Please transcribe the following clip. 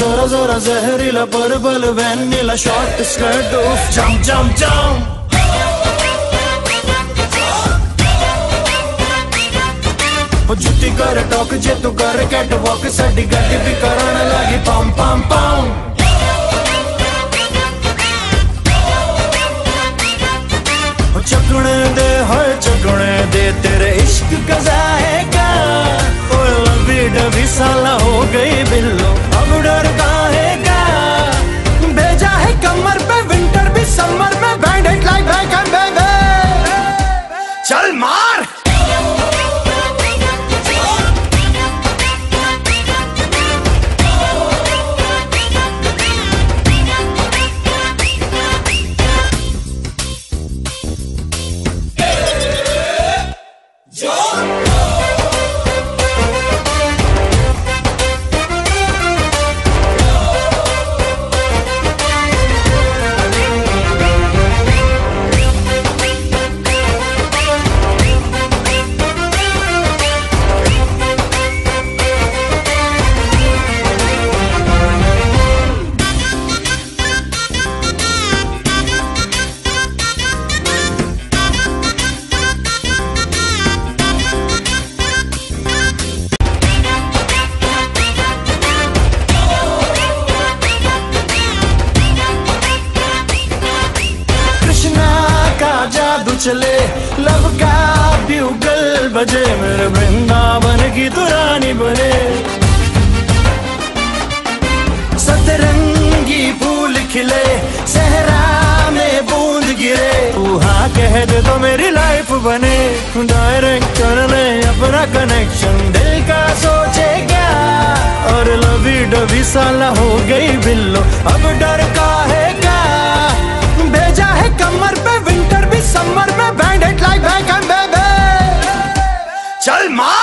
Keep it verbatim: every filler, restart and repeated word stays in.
जोरा जोरा जहरीला पर्पल वैनिला शॉर्ट स्कर्ट उफ जंप जंप जंप जुटी कर टॉक जे तू कर कैट वॉक साडी गड्डी भी करन लगी पम पम पम चकने दे होए चकने दे तेरे इश्क का जाएगा ओए लंबी डबी साला हो गई बिल्लो अब डर काहेगा भेजा है कमर पे विंटर भी समर में banded like back and baby चल मार चले लव का ब्यूगल बजे मेरे वृंदावन की तू रानी बने सतरंगी फूल खिले सहरा में बूंद गिरे तू हाँ कह दे तो मेरी लाइफ बने डायरेक्ट कर ले अपना कनेक्शन दिल का सोचे क्या और लवी डबी साला हो गई बिल्लो अब डर काहेगा भेजा है कमर पे विंटर भी समर में banded like back and baby चल मार